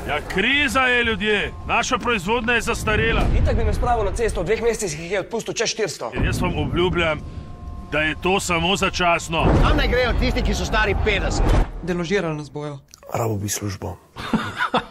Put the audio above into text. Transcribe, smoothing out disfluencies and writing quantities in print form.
Ja, kriza je, ljudje. Naša proizvodnja je zastarela. Itak bi me spravil na cesto, v 2 mesecih jih je odpustil čez 400. In jaz vam obljubljam, da je to samo začasno. Tam naj grejo tisti, ki so stari 50. Deložirali nas bojo. Rabo bi službo.